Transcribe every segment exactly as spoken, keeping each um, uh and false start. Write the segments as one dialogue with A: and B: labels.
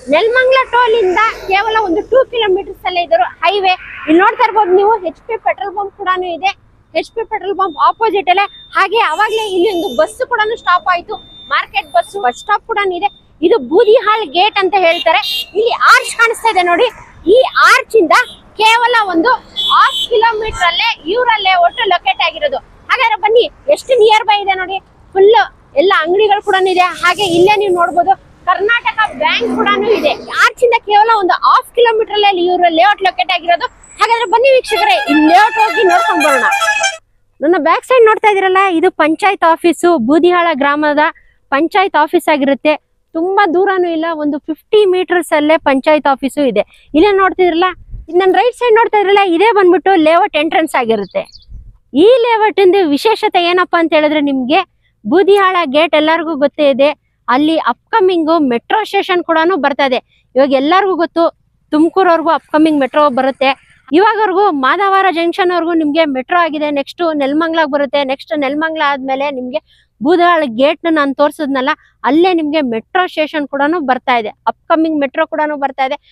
A: Nelamangala toll ಇಂದ ಕೇವಲ ಒಂದು ಟೂ ಕಿಲೋಮೀಟರ್ಸ್ ಅಲ್ಲೇ ಇದ್ರು ಹೈವೇ. ಇಲ್ಲಿ ನೋಡ್ತಾ ಇರ್ಬೋದು ನೀವು ಎಚ್ ಪಿ ಪೆಟ್ರೋಲ್ ಬಂಕ್ ಕೂಡ ಇದೆ. H P petrol bunk opposite ಅಲ್ಲೇ ಹಾಗೆ ಅವಾಗ್ಲೇ ಇಲ್ಲಿ ಒಂದು ಬಸ್ ಕೂಡ ಸ್ಟಾಪ್ ಆಯ್ತು. ಮಾರ್ಕೆಟ್ ಬಸ್ ಬಸ್ ಸ್ಟಾಪ್ ಕೂಡ ಇದೆ. ಇದು ಬೂದಿಹಾಳ್ ಗೇಟ್ ಅಂತ ಹೇಳ್ತಾರೆ. ಇಲ್ಲಿ ಆರ್ಚ್ ಕಾಣಿಸ್ತಾ ಇದೆ ನೋಡಿ. ಈ ಆರ್ಚ್ ಇಂದ ಕೇವಲ ಒಂದು ಹಾಫ್ ಕಿಲೋಮೀಟರ್ ಅಲ್ಲೇ ಇವರಲ್ಲೇ ಒಟ್ಟು ಲೊಕೇಟ್ ಆಗಿರೋದು. ಹಾಗಾದ್ರೆ ಬನ್ನಿ ಎಷ್ಟು ನಿಯರ್ ಬೈ ಇದೆ ನೋಡಿ. ಫುಲ್ ಎಲ್ಲ ಅಂಗಡಿಗಳು ಕೂಡ ಇದೆ. ಹಾಗೆ ಇಲ್ಲೇ ನೀವು ನೋಡ್ಬೋದು ಕರ್ನಾಟಕ ಬ್ಯಾಂಕ್ ಕೂಡ ಇದೆ. ಆರ್ಚ್ ಇಂದ ಕೇವಲ ಒಂದು ಹಾಫ್ ಕಿಲೋಮೀಟರ್ ಅಲ್ಲಿ ಇವ್ರ ಲೇಔಟ್ ಲೊಕೇಟ್ ಆಗಿರೋದು. ಹಾಗಾದ್ರೆ ಬನ್ನಿ ವೀಕ್ಷಕರೇ ಇಲ್ಲಿ ಲೇಔಟ್ ಹೋಗಿ ನೋಡ್ಕೊಂಡ್ ಬರೋಣ. ನನ್ನ ಬ್ಯಾಕ್ ಸೈಡ್ ನೋಡ್ತಾ ಇದೀರಲ್ಲ, ಇದು ಪಂಚಾಯತ್ ಆಫೀಸು. ಬೂದಿಹಾಳ ಗ್ರಾಮದ ಪಂಚಾಯತ್ ಆಫೀಸ್ ಆಗಿರುತ್ತೆ. ತುಂಬಾ ದೂರನೂ ಇಲ್ಲ, ಒಂದು ಫಿಫ್ಟಿ ಮೀಟರ್ಸ್ ಅಲ್ಲೇ ಪಂಚಾಯತ್ ಆಫೀಸು ಇದೆ. ಇಲ್ಲೇ ನೋಡ್ತಿದ್ರಲ್ಲ, ನನ್ನ ರೈಟ್ ಸೈಡ್ ನೋಡ್ತಾ ಇದ್ರಲ್ಲ, ಇದೇ ಬಂದ್ಬಿಟ್ಟು ಲೇಔಟ್ ಎಂಟ್ರೆನ್ಸ್ ಆಗಿರುತ್ತೆ. ಈ ಲೇಔಟ್ ಇಂದ ವಿಶೇಷತೆ ಏನಪ್ಪಾ ಅಂತ ಹೇಳಿದ್ರೆ, ನಿಮ್ಗೆ ಬೂದಿಹಾಳ ಗೇಟ್ ಎಲ್ಲರಿಗೂ ಗೊತ್ತೇ ಇದೆ. ಅಲ್ಲಿ ಅಪ್ಕಮಿಂಗ್ ಮೆಟ್ರೋ ಸ್ಟೇಷನ್ ಕೂಡ ಬರ್ತಾ ಇದೆ. ಇವಾಗ ಎಲ್ಲರಿಗೂ ಗೊತ್ತು, ತುಮಕೂರವರೆಗೂ ಅಪ್ಕಮಿಂಗ್ ಮೆಟ್ರೋ ಬರುತ್ತೆ. ಇವಾಗವರೆಗೂ ಮಾಧವರ ಜಂಕ್ಷನ್ ವರ್ಗು ನಿಮ್ಗೆ ಮೆಟ್ರೋ ಆಗಿದೆ. ನೆಕ್ಸ್ಟ್ ನೆಲಮಂಗಲ ಬರುತ್ತೆ. ನೆಕ್ಸ್ಟ್ ನೆಲಮಂಗಲ ಆದ್ಮೇಲೆ ನಿಮ್ಗೆ ಬೂದಿಹಾಳ ಗೇಟ್ ನಾನು ತೋರ್ಸದ್ನಲ್ಲ, ಅಲ್ಲೇ ನಿಮ್ಗೆ ಮೆಟ್ರೋ ಸ್ಟೇಷನ್ ಕೂಡ ಬರ್ತಾ ಇದೆ. ಅಪ್ಕಮಿಂಗ್ ಮೆಟ್ರೋ ಕೂಡ ಬರ್ತಾ ಇದೆ.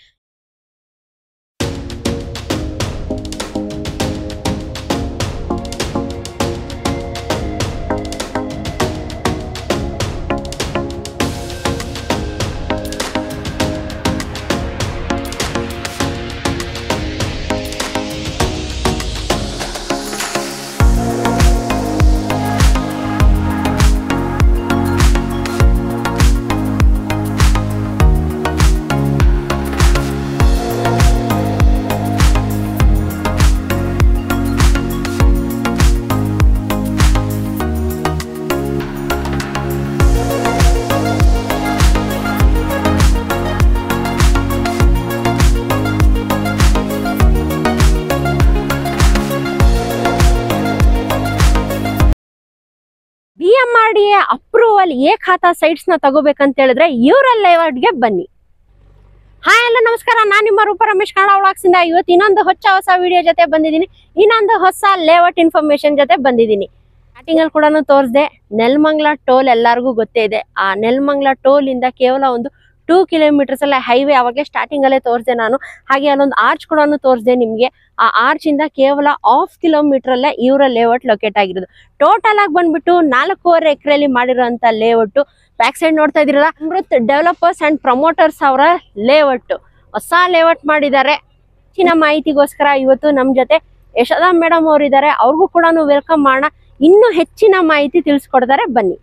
A: B M R D A approval A khata sites ನ ತಗೋಬೇಕಂತ ಹೇಳಿದ್ರೆ ಇವರ ಲೇಔಟ್ಗೆ ಬನ್ನಿ. ಹಾಯ್ ಎಲ್ಲ ನಮಸ್ಕಾರ, ನಾನು ನಿಮ್ಮ ರೂಪ ರಮೇಶ್ ಕನ್ನಡ ವ್ಲಾಗ್ಸ್ ಇಂದ ಇವತ್ತು ಇನ್ನೊಂದು ಹೊಸ ಹೊಸ ವಿಡಿಯೋ ಜೊತೆ ಬಂದಿದ್ದೀನಿ. ಇನ್ನೊಂದು ಹೊಸ ಲೇಔಟ್ ಇನ್ಫಾರ್ಮೇಶನ್ ಜೊತೆ ಬಂದಿದ್ದೀನಿ. ಸ್ಟಾರ್ಟಿಂಗ್ ಅಲ್ಲಿ ಕೂಡ ತೋರಿಸಿದೆ, ನೆಲಮಂಗಲ ಟೋಲ್ ಎಲ್ಲರಿಗೂ ಗೊತ್ತೇ ಇದೆ. ಆ ನೆಲಮಂಗಲ ಟೋಲ್ ಇಂದ ಕೇವಲ ಒಂದು ಟೂ ಕಿಲೋಮೀಟರ್ಸ್ ಅಲ್ಲೇ ಹೈವೇ. ಅವಾಗಲೇ ಸ್ಟಾರ್ಟಿಂಗ್ ಅಲ್ಲೇ ತೋರಿಸಿದೆ ನಾನು. ಹಾಗೆ ಅಲ್ಲೊಂದು ಆರ್ಚ್ ಕೂಡ ತೋರಿಸಿದೆ ನಿಮ್ಗೆ. ಆ ಆರ್ಚ್ ಇಂದ ಕೇವಲ ಹಾಫ್ ಕಿಲೋಮೀಟರ್ ಅಲ್ಲೇ ಇವರ ಲೇಔಟ್ ಲೊಕೇಟ್ ಆಗಿರೋದು. ಟೋಟಲ್ ಆಗಿ ಬಂದ್ಬಿಟ್ಟು ನಾಲ್ಕೂವರೆ ಎಕರೆಯಲ್ಲಿ ಮಾಡಿರೋಂತ ಲೇಔಟ್. ಬ್ಯಾಕ್ ಸೈಡ್ ನೋಡ್ತಾ ಇದೀರಲ್ಲ, ಅಮೃತ್ ಡೆವಲಪರ್ಸ್ ಅಂಡ್ ಪ್ರಮೋಟರ್ಸ್ ಅವರ ಲೇಔಟ್. ಹೊಸ ಲೇಔಟ್ ಮಾಡಿದ್ದಾರೆ. ಹೆಚ್ಚಿನ ಮಾಹಿತಿಗೋಸ್ಕರ ಇವತ್ತು ನಮ್ ಜೊತೆ ಯಶೋದಾ ಮೇಡಮ್ ಅವ್ರು ಇದ್ದಾರೆ. ಅವ್ರಿಗೂ ಕೂಡ ವೆಲ್ಕಮ್ ಮಾಡೋಣ. ಇನ್ನೂ ಹೆಚ್ಚಿನ ಮಾಹಿತಿ ತಿಳಿಸ್ಕೊಡ್ತಾರೆ ಬನ್ನಿ.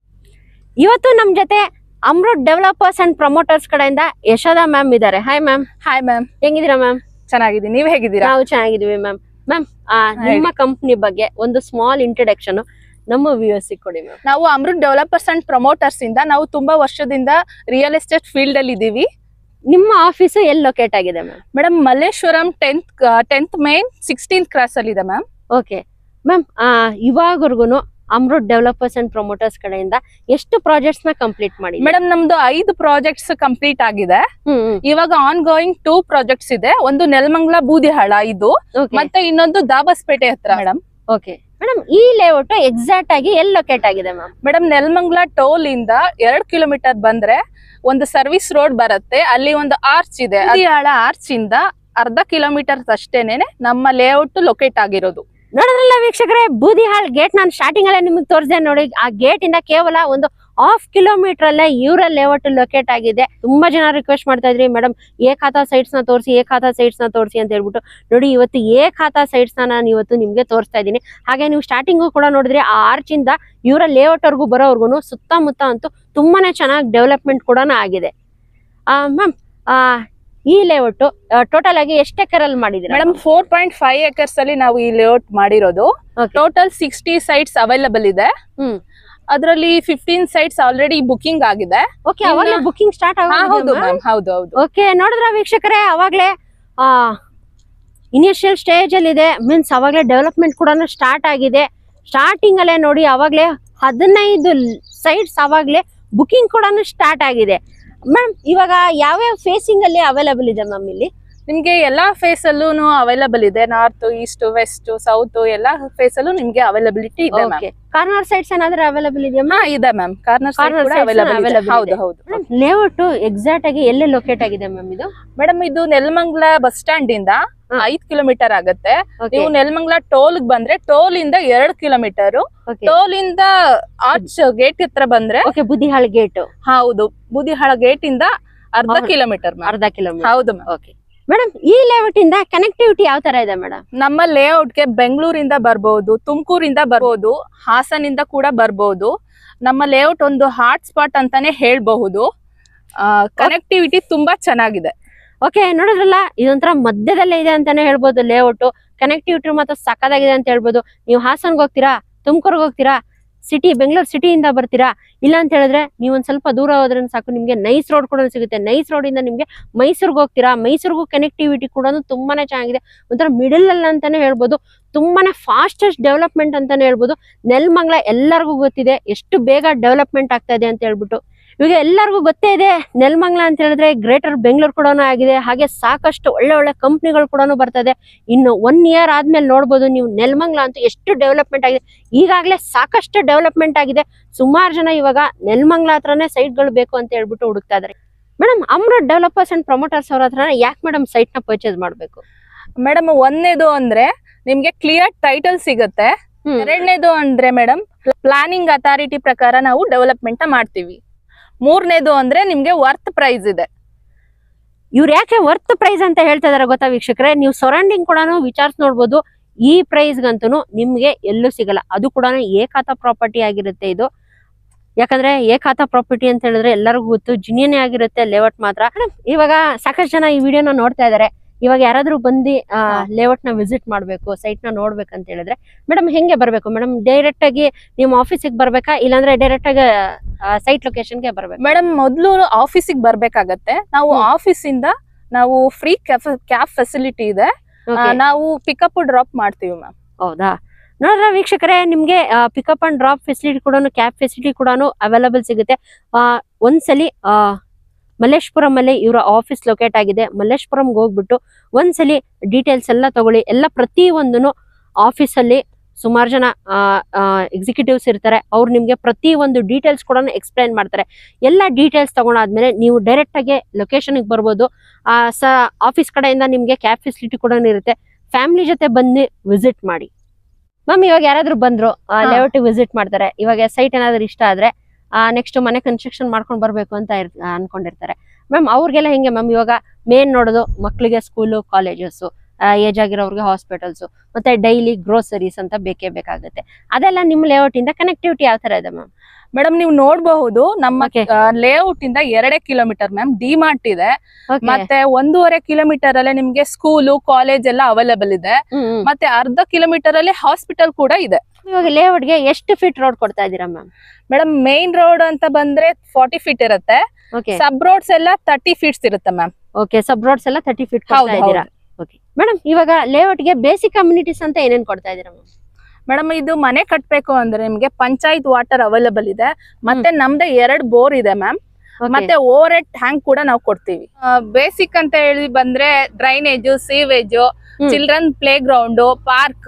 A: ಇವತ್ತು ನಮ್ ಜೊತೆ ಅಮೃತ್ ಡೆವಲಪರ್ಸ್ ಅಂಡ್ ಪ್ರಮೋಟರ್ಸ್ ಕಡೆಯಿಂದ ಯಶೋದಾ ಮ್ಯಾಮ್ ಇದ್ದಾರೆ. Hi ma'am.
B: ಹಾಯ್ ಮ್ಯಾಮ್,
A: ಹೆಂಗಿದ್ದೀರಾ ಮ್ಯಾಮ್?
B: ಚೆನ್ನಾಗಿದ್ದೀನಿ, ನೀವ್ ಹೇಗಿದ್ದೀರಾ?
A: ನಾವು ಚೆನ್ನಾಗಿದ್ದೀವಿ ಮ್ಯಾಮ್. ಮ್ಯಾಮ್ ನಿಮ್ಮ ಕಂಪ್ನಿ ಬಗ್ಗೆ ಒಂದು ಸ್ಮಾಲ್ ಇಂಟ್ರೊಡಕ್ಷನ್ ನಮ್ಮ ವ್ಯೂವರ್ಸ್ ಕೊಡಿ ಮ್ಯಾಮ್.
B: ನಾವು ಅಮೃತ್ ಡೆವಲಪರ್ಸ್ ಅಂಡ್ ಪ್ರಮೋಟರ್ಸ್ ಇಂದ ನಾವು ತುಂಬಾ ವರ್ಷದಿಂದ ರಿಯಲ್ ಎಸ್ಟೇಟ್ ಫೀಲ್ಡ್ ಅಲ್ಲಿ ಇದೀವಿ.
A: ನಿಮ್ಮ ಆಫೀಸ್ ಎಲ್ಲಿ ಲೊಕೇಟ್ ಆಗಿದೆ ma'am?
B: Madam Malleshwaram tenth tenth main sixteenth cross ಅಲ್ಲಿ ಇದೆ ಮ್ಯಾಮ್.
A: ಓಕೆ ಮ್ಯಾಮ್, ಇವಾಗವರೆಗೂ ಅಮೃತ್ ಡೆವಲಪರ್ಸ್ ಅಂಡ್ ಪ್ರಮೋಟರ್ಸ್ ಕಡೆಯಿಂದ ಎಷ್ಟು ಪ್ರಾಜೆಕ್ಟ್ಸ್ ನ ಕಂಪ್ಲೀಟ್ ಮಾಡಿ?
B: ಮೇಡಮ್ ನಮ್ದು ಐದು ಪ್ರಾಜೆಕ್ಟ್ಸ್ ಕಂಪ್ಲೀಟ್ ಆಗಿದೆ. ಇವಾಗ ಆನ್ ಗೋಯಿಂಗ್ ಟೂ ಪ್ರಾಜೆಕ್ಟ್ಸ್ ಇದೆ. ಒಂದು ನೆಲಮಂಗಲ ಬೂದಿಹಾಳ ಇದು, ಮತ್ತೆ ಇನ್ನೊಂದು ದಾಬಸ್ಪೇಟೆ ಹತ್ರ ಮೇಡಮ್.
A: ಓಕೆ ಮೇಡಮ್, ಈ ಲೇಔಟ್ ಎಕ್ಸಾಕ್ಟ್ ಆಗಿ ಎಲ್ಲಿ ಲೊಕೇಟ್ ಆಗಿದೆ ಮ್ಯಾಮ್?
B: ಮೇಡಮ್ ನೆಲಮಂಗಲ ಟೋಲ್ ಇಂದ ಎರಡ್ ಕಿಲೋಮೀಟರ್ ಬಂದ್ರೆ ಒಂದು ಸರ್ವಿಸ್ ರೋಡ್ ಬರುತ್ತೆ. ಅಲ್ಲಿ ಒಂದು ಆರ್ಚ್ ಇದೆ. ಬೂದಿಹಾಳ ಆರ್ಚ್ ಇಂದ ಅರ್ಧ ಕಿಲೋಮೀಟರ್ ಅಷ್ಟೇನೆ ನಮ್ಮ ಲೇಔಟ್ ಲೊಕೇಟ್ ಆಗಿರೋದು.
A: ನೋಡಿದ್ರಲ್ಲ ವೀಕ್ಷಕರೇ, ಬೂದಿಹಾಳ್ ಗೇಟ್ ನಾನು ಸ್ಟಾರ್ಟಿಂಗ್ ಅಲ್ಲೇ ನಿಮ್ಗೆ ತೋರಿಸಿದೆ ನೋಡಿ. ಆ ಗೇಟ್ ಇಂದ ಕೇವಲ ಒಂದು ಹಾಫ್ ಕಿಲೋಮೀಟರ್ ಅಲ್ಲೇ ಇವರ ಲೇಔಟ್ ಲೊಕೇಟ್ ಆಗಿದೆ. ತುಂಬಾ ಜನ ರಿಕ್ವೆಸ್ಟ್ ಮಾಡ್ತಾ ಇದ್ರಿ, ಮೇಡಮ್ ಎ ಖಾತಾ ಸೈಟ್ಸ್ ನ ತೋರಿಸಿ, ಎ ಖಾತಾ ಸೈಟ್ಸ್ ನ ತೋರಿಸಿ ಅಂತ ಹೇಳ್ಬಿಟ್ಟು. ನೋಡಿ ಇವತ್ತು ಎ ಖಾತಾ ಸೈಟ್ಸ್ ನ ನಾನು ಇವತ್ತು ನಿಮ್ಗೆ ತೋರಿಸ್ತಾ ಇದ್ದೀನಿ. ಹಾಗೆ ನೀವು ಸ್ಟಾರ್ಟಿಂಗು ಕೂಡ ನೋಡಿದ್ರಿ, ಆ ಆರ್ಚ್ ಇಂದ ಇವರ ಲೇಔಟ್ ವರ್ಗು ಬರೋವರ್ಗು ಸುತ್ತಮುತ್ತ ಅಂತೂ ತುಂಬಾನೇ ಚೆನ್ನಾಗಿ ಡೆವಲಪ್ಮೆಂಟ್ ಕೂಡ ಆಗಿದೆ. ಆ ಮ್ಯಾಮ್, ಆ ಈ ಲೇಔಟ್ ಟೋಟಲ್ ಆಗಿ ಎಷ್ಟು ಎಕರ್ ಅಲ್ಲಿ ಮಾಡಿದ್ರೆ?
B: Madam four point five acres ಅಲ್ಲಿ ನಾವು ಈ ಲೇಔಟ್ ಮಾಡಿರೋದು. ಟೋಟಲ್ ಸಿಕ್ಸ್ಟಿ ಸೈಟ್ಸ್ ಅವೈಲಬಲ್ ಇದೆ.
A: ಹ್ಮ್,
B: ಅದರಲ್ಲಿ ಫಿಫ್ಟೀನ್ ಸೈಟ್ಸ್ ಆಲ್ರೆಡಿ ಬುಕಿಂಗ್ ಆಗಿದೆ.
A: ಓಕೆ, ಅವಾಗಲೇ ಬುಕಿಂಗ್ ಸ್ಟಾರ್ಟ್ ಆಗಿದೆ?
B: ಹೌದು ಮ್ಯಾಮ್, ಹೌದು ಹೌದು.
A: ಓಕೆ, ನೋಡಿದ್ರ ವೀಕ್ಷಕರೇ, ಅವಾಗಲೇ ಆ ಇನಿಷಿಯಲ್ ಸ್ಟೇಜ್ ಅಲ್ಲಿ ಇದೆ. ಮೀನ್ಸ್ ಅವಾಗಲೇ ಡೆವಲಪ್ಮೆಂಟ್ ಕೂಡ ಸ್ಟಾರ್ಟ್ ಆಗಿದೆ. ಸ್ಟಾರ್ಟಿಂಗ್ ಅಲ್ಲೇ ನೋಡಿ ಅವಾಗಲೇ ಹದಿನೈದು ಸೈಟ್ಸ್ ಅವಾಗಲೇ ಬುಕಿಂಗ್ ಕೂಡ ಸ್ಟಾರ್ಟ್ ಆಗಿದೆ. ಮ್ಯಾಮ್ ಇವಾಗ ಯಾವ್ಯಾವ ಫೇಸಿಂಗ್ ಅಲ್ಲಿ ಅವೈಲೇಬಲ್ ಇದೆ ಮ್ಯಾಮ್ ಇಲ್ಲಿ?
B: ನಿಮ್ಗೆ ಎಲ್ಲಾ ಫೇಸ್ ಅಲ್ಲೂ ಅವೈಲಬಲ್ ಇದೆ. ನಾರ್ತ್, ಈಸ್ಟ್, ವೆಸ್ಟ್, ಸೌತ್ ಎಲ್ಲಾ ಫೇಸ್ ಅಲ್ಲೂ ನಿಮ್ಗೆ ಅವೈಲಬಿಲಿಟಿ ಇದೆ ಮ್ಯಾಮ್.
A: ಕಾರ್ನರ್ ಸೈಡ್ಸ್ ಏನಾದ್ರೂ ಅವೈಲಬಲ್ ಇದೆಯಾ?
B: ಹಾ ಇದೆ ಮ್ಯಾಮ್. ಕಾರ್ನರ್ ಸೈಡ್ ಕೂಡ ಅವೈಲಬಲ್ ಇದೆ. ಹೌದು ಹೌದು.
A: ಲೇಔಟ್ ಎಕ್ಸಾಕ್ಟ್ ಆಗಿ ಎಲ್ಲಿ ಲೊಕೇಟ್ ಆಗಿದೆ ಮ್ಯಾಮ್ ಇದು?
B: ಮೇಡಮ್ ಇದು ನೆಲಮಂಗಲ ಬಸ್ ಸ್ಟ್ಯಾಂಡ್ ಇಂದ ಐದ್ ಕಿಲೋಮೀಟರ್ ಆಗುತ್ತೆ. ನೀವು ನೆಲಮಂಗಲ ಟೋಲ್ ಬಂದ್ರೆ ಟೋಲ್ ಇಂದ ಎರಡ್ ಕಿಲೋಮೀಟರ್, ಟೋಲ್ ಇಂದ ಆರ್ಚ್ ಗೇಟ್ ಹತ್ರ ಬಂದ್ರೆ
A: ಬುದ್ದಿಹಾಳ ಗೇಟ್.
B: ಹೌದು, ಬುದ್ದಿಹಾಳ ಗೇಟ್ ಇಂದ ಅರ್ಧ ಕಿಲೋಮೀಟರ್.
A: ಅರ್ಧ ಕಿಲೋಮೀಟರ್.
B: ಹೌದು ಮ್ಯಾಮ್.
A: ಓಕೆ ಮೇಡಮ್, ಈ ಲೇಔಟ್ ಇಂದ ಕನೆಕ್ಟಿವಿಟಿ ಯಾವ ತರ ಇದೆ ಮೇಡಮ್?
B: ನಮ್ಮ ಲೇಔಟ್ ಗೆ ಬೆಂಗಳೂರಿಂದ ಬರ್ಬಹುದು, ತುಮಕೂರಿಂದ ಬರ್ಬಹುದು, ಹಾಸನಿಂದ ಕೂಡ ಬರ್ಬಹುದು. ನಮ್ಮ ಲೇಔಟ್ ಒಂದು ಹಾಟ್ ಸ್ಪಾಟ್ ಅಂತಾನೆ ಹೇಳ್ಬಹುದು. ಕನೆಕ್ಟಿವಿಟಿ ತುಂಬಾ ಚೆನ್ನಾಗಿದೆ.
A: ಓಕೆ, ನೋಡಿದ್ರಲ್ಲ, ಇದೊಂಥರ ಮಧ್ಯದಲ್ಲೇ ಇದೆ ಅಂತಾನೆ ಹೇಳ್ಬೋದು ಲೇಔಟ್. ಕನೆಕ್ಟಿವಿಟಿ ಮಾತ್ರ ಸಕ್ಕದಾಗಿದೆ ಅಂತ ಹೇಳ್ಬೋದು. ನೀವು ಹಾಸನ್ಗೆ ಹೋಗ್ತೀರಾ, ತುಮಕೂರ್ಗೆ ಹೋಗ್ತೀರಾ, ಸಿಟಿ ಬೆಂಗಳೂರು ಸಿಟಿಯಿಂದ ಬರ್ತೀರಾ, ಇಲ್ಲ ಅಂತ ಹೇಳಿದ್ರೆ ನೀವು ಒಂದ್ ಸ್ವಲ್ಪ ದೂರ ಹೋದ್ರೆ ಸಾಕು, ನಿಮ್ಗೆ ನೈಸ್ ರೋಡ್ ಕೂಡ ಸಿಗುತ್ತೆ. ನೈಸ್ ರೋಡ್ ಇಂದ ನಿಮ್ಗೆ ಮೈಸೂರ್ಗೆ ಹೋಗ್ತೀರಾ, ಮೈಸೂರಿಗೂ ಕನೆಕ್ಟಿವಿಟಿ ಕೂಡ ತುಂಬಾನೇ ಚೆನ್ನಾಗಿದೆ. ಒಂಥರ ಮಿಡಲ್ ಅಲ್ಲಿ ಅಂತಾನೆ ಹೇಳ್ಬೋದು. ತುಂಬಾನೇ ಫಾಸ್ಟೆಸ್ಟ್ ಡೆವಲಪ್ಮೆಂಟ್ ಅಂತಾನೆ ಹೇಳ್ಬೋದು. ನೆಲಮಂಗಲ ಎಲ್ಲರಿಗೂ ಗೊತ್ತಿದೆ ಎಷ್ಟು ಬೇಗ ಡೆವಲಪ್ಮೆಂಟ್ ಆಗ್ತಾ ಇದೆ ಅಂತ ಹೇಳ್ಬಿಟ್ಟು. ಇವಾಗ ಎಲ್ಲರಿಗೂ ಗೊತ್ತೇ ಇದೆ, ನೆಲಮಂಗಲ ಅಂತ ಹೇಳಿದ್ರೆ ಗ್ರೇಟರ್ ಬೆಂಗಳೂರು ಕೂಡ ಆಗಿದೆ. ಹಾಗೆ ಸಾಕಷ್ಟು ಒಳ್ಳೆ ಒಳ್ಳೆ ಕಂಪ್ನಿಗಳು ಕೂಡ ಬರ್ತಾ ಇದೆ. ಇನ್ನು ಒನ್ ಇಯರ್ ಆದ್ಮೇಲೆ ನೋಡ್ಬೋದು ನೀವು ನೆಲಮಂಗಲ ಅಂತೂ ಎಷ್ಟು ಡೆವಲಪ್ಮೆಂಟ್ ಆಗಿದೆ. ಈಗಾಗಲೇ ಸಾಕಷ್ಟು ಡೆವಲಪ್ಮೆಂಟ್ ಆಗಿದೆ. ಸುಮಾರು ಜನ ಇವಾಗ ನೆಲಮಂಗಲ ಹತ್ರನೇ ಸೈಟ್ಗಳು ಬೇಕು ಅಂತ ಹೇಳ್ಬಿಟ್ಟು ಹುಡುಕ್ತಾ ಇದಾರೆ. Madam, Amrut developers and promoters ಅವ್ರ ಹತ್ರ ಯಾಕೆ ಮೇಡಮ್ ಸೈಟ್ ನ ಪರ್ಚೇಸ್ ಮಾಡ್ಬೇಕು?
B: ಮೇಡಮ್, ಒಂದನೇದು ಅಂದ್ರೆ ನಿಮ್ಗೆ ಕ್ಲಿಯರ್ ಟೈಟಲ್ ಸಿಗುತ್ತೆ. ಎರಡನೇದು ಅಂದ್ರೆ ಮೇಡಮ್ ಪ್ಲಾನಿಂಗ್ ಅಥಾರಿಟಿ ಪ್ರಕಾರ ನಾವು ಡೆವಲಪ್ಮೆಂಟ್ ಮಾಡ್ತೀವಿ. ಮೂರನೇದು ಅಂದ್ರೆ ನಿಮ್ಗೆ ವರ್ತ್ ಪ್ರೈಸ್ ಇದೆ.
A: ಇವ್ರು ಯಾಕೆ ವರ್ತ್ ಪ್ರೈಸ್ ಅಂತ ಹೇಳ್ತಾ ಇದಾರೆ ಗೊತ್ತಾ ವೀಕ್ಷಕರೇ? ನೀವು ಸರೌಂಡಿಂಗ್ ಕೂಡ ವಿಚಾರಿಸಿ ನೋಡ್ಬೋದು. ಈ ಪ್ರೈಸ್ ಗಂತೂ ನಿಮ್ಗೆ ಎಲ್ಲೂ ಸಿಗಲ್ಲ. ಅದು ಕೂಡ ಏಕಾತ ಪ್ರಾಪರ್ಟಿ ಆಗಿರುತ್ತೆ ಇದು. ಯಾಕಂದ್ರೆ ಏಕಾತ ಪ್ರಾಪರ್ಟಿ ಅಂತ ಹೇಳಿದ್ರೆ ಎಲ್ಲರಿಗೂ ಗೊತ್ತು, ಜಿನಿಯನೇ ಆಗಿರುತ್ತೆ ಲೇಔಟ್ ಮಾತ್ರ. ಇವಾಗ ಸಾಕಷ್ಟು ಜನ ಈ ವಿಡಿಯೋನ ನೋಡ್ತಾ ಇದಾರೆ. ಇವಾಗ ಯಾರಾದ್ರೂ ಬಂದು ಲೇಔಟ್ ನ ವಿಸಿಟ್ ಮಾಡ್ಬೇಕು, ಸೈಟ್ ನ ನೋಡ್ಬೇಕಂತ ಹೇಳಿದ್ರೆ ಮೇಡಮ್ ಹೆಂಗೆ ಬರ್ಬೇಕು ಮೇಡಮ್? ಡೈರೆಕ್ಟ್ ಆಗಿ ನಿಮ್ಮ ಆಫೀಸಿಗೆ ಬರ್ಬೇಕಾ, ಇಲ್ಲಾಂದ್ರೆ ಡೈರೆಕ್ಟ್ ಆಗಿ ಸೈಟ್ ಲೊಕೇಶನ್ಗೆ ಬರ್ಬೇಕು?
B: ಮೇಡಮ್, ಮೊದಲು ಆಫೀಸಿಗೆ ಬರ್ಬೇಕಾಗತ್ತೆ. ನಾವು ಆಫೀಸ್ ಇಂದ ನಾವು ಫ್ರೀ ಕ್ಯಾಬ್ ಫೆಸಿಲಿಟಿ ಇದೆ, ನಾವು ಪಿಕಪ್ ಡ್ರಾಪ್ ಮಾಡ್ತೀವಿ ಮ್ಯಾಮ್.
A: ಹೌದಾ? ನೋಡ್ರ ವೀಕ್ಷಕರೇ, ನಿಮ್ಗೆ ಪಿಕಪ್ ಅಂಡ್ ಡ್ರಾಪ್ ಫೆಸಿಲಿಟಿ ಕೂಡ, ಕ್ಯಾಬ್ ಫೆಸಿಲಿಟಿ ಕೂಡ ಅವೈಲಬಲ್ ಸಿಗುತ್ತೆ. ಒಂದ್ಸಲಿ ಆ ಮಲ್ಲೇಶ್ಪುರಂ ಅಲ್ಲಿ ಇವರ ಆಫೀಸ್ ಲೊಕೇಟ್ ಆಗಿದೆ. ಮಲ್ಲೇಶ್ಪುರಂಗೆ ಹೋಗ್ಬಿಟ್ಟು ಒಂದ್ಸಲಿ ಡೀಟೇಲ್ಸ್ ಎಲ್ಲ ತಗೊಳ್ಳಿ. ಎಲ್ಲ ಪ್ರತಿ ಒಂದನು ಆಫೀಸ್ ಅಲ್ಲಿ ಸುಮಾರು ಜನ ಎಕ್ಸಿಕ್ಯೂಟಿವ್ಸ್ ಇರ್ತಾರೆ. ಅವ್ರು ನಿಮ್ಗೆ ಪ್ರತಿ ಒಂದು ಡೀಟೇಲ್ಸ್ ಕೂಡ ಎಕ್ಸ್ಪ್ಲೈನ್ ಮಾಡ್ತಾರೆ. ಎಲ್ಲ ಡೀಟೇಲ್ಸ್ ತಗೊಂಡಾದ್ಮೇಲೆ ನೀವು ಡೈರೆಕ್ಟ್ ಆಗಿ ಲೊಕೇಶನ್ಗೆ ಬರ್ಬೋದು. ಆ ಸ ಆಫೀಸ್ ಕಡೆಯಿಂದ ನಿಮ್ಗೆ ಕ್ಯಾಬ್ ಫೆಸಿಲಿಟಿ ಕೂಡ ಇರುತ್ತೆ. ಫ್ಯಾಮಿಲಿ ಜೊತೆ ಬಂದು ವಿಸಿಟ್ ಮಾಡಿ. ಮ್ಯಾಮ್, ಇವಾಗ ಯಾರಾದ್ರೂ ಬಂದ್ರು ಲೇಔಟ್ ವಿಸಿಟ್ ಮಾಡ್ತಾರೆ, ಇವಾಗ ಸೈಟ್ ಏನಾದ್ರು ಇಷ್ಟ ಆದ್ರೆ ನೆಕ್ಸ್ಟ್ ಮನೆ ಕನ್ಸ್ಟ್ರಕ್ಷನ್ ಮಾಡ್ಕೊಂಡು ಬರ್ಬೇಕು ಅಂತ ಅನ್ಕೊಂಡಿರ್ತಾರೆ ಮ್ಯಾಮ್, ಅವ್ರಿಗೆಲ್ಲ ಹೆಂಗೆ ಮ್ಯಾಮ್? ಇವಾಗ ಮೇನ್ ನೋಡೋದು ಮಕ್ಕಳಿಗೆ ಸ್ಕೂಲು, ಕಾಲೇಜಸ್, ಏಜ್ ಆಗಿರೋರಿಗೆ ಹಾಸ್ಪಿಟಲ್ಸ್, ಮತ್ತೆ ಡೈಲಿ ಗ್ರೋಸರೀಸ್ ಅಂತ ಬೇಕೇ ಬೇಕಾಗುತ್ತೆ. ಅದೆಲ್ಲ ನಿಮ್ಮ ಲೇಔಟ್ ಇಂದ ಕನೆಕ್ಟಿವಿಟಿ ಯಾವ ತರ ಇದೆ ಮ್ಯಾಮ್?
B: ಮೇಡಮ್, ನೀವು ನೋಡಬಹುದು ನಮ್ಮ ಲೇಔಟ್ ಇಂದ ಎರಡೇ ಕಿಲೋಮೀಟರ್ ಮ್ಯಾಮ್ ಡಿ ಮಾರ್ಟ್ ಇದೆ. ಮತ್ತೆ ಒಂದೂವರೆ ಕಿಲೋಮೀಟರ್ ಅಲ್ಲೇ ನಿಮ್ಗೆ ಸ್ಕೂಲು, ಕಾಲೇಜ್ ಎಲ್ಲ ಅವೈಲೇಬಲ್ ಇದೆ. ಮತ್ತೆ ಅರ್ಧ ಕಿಲೋಮೀಟರ್ ಅಲ್ಲಿ ಹಾಸ್ಪಿಟಲ್ ಕೂಡ ಇದೆ.
A: ಇವಾಗ ಲೇಔಟ್ ಗೆ ಎಷ್ಟು ಫೀಟ್ ರೋಡ್ ಕೊಡ್ತಾ ಇದೀರಾ ಮ್ಯಾಮ್?
B: ಮೇಡಮ್, ಮೇನ್ ರೋಡ್ ಅಂತ ಬಂದ್ರೆ ಫಾರ್ಟಿ ಫೀಟ್ ಇರುತ್ತೆ. ಸಬ್ ರೋಡ್ಸ್ ಎಲ್ಲ ತರ್ಟಿ ಫೀಟ್ಸ್ ಇರುತ್ತೆ ಮ್ಯಾಮ್.
A: ಓಕೆ, ಸಬ್ ರೋಡ್ಸ್ ಎಲ್ಲ ತರ್ಟಿ ಫೀಟ್ ಕೊಡ್ತಾ ಇದೀರಾ. ಓಕೆ ಮೇಡಮ್, ಇವಾಗ ಲೇಔಟ್ ಗೆ ಬೇಸಿಕ್ ಕಮ್ಯುನಿಟೀಸ್ ಅಂತ ಏನೇನ್ ಕೊಡ್ತಾ ಇದೀರಾ ಮ್ಯಾಮ್?
B: ಮೇಡಮ್, ಇದು ಮನೆ ಕಟ್ಬೇಕು ಅಂದ್ರೆ ನಿಮ್ಗೆ ಪಂಚಾಯತ್ ವಾಟರ್ ಅವೈಲೇಬಲ್ ಇದೆ. ಮತ್ತೆ ನಮ್ದು ಎರಡ್ ಬೋರ್ ಇದೆ ಮ್ಯಾಮ್. ಮತ್ತೆ ಓವರ್ ಹೆಡ್ ಟ್ಯಾಂಕ್ ಕೂಡ ನಾವು ಕೊಡ್ತೀವಿ. ಬೇಸಿಕ್ ಅಂತ ಹೇಳಿ ಬಂದ್ರೆ drainage, sewage, children play ground, park,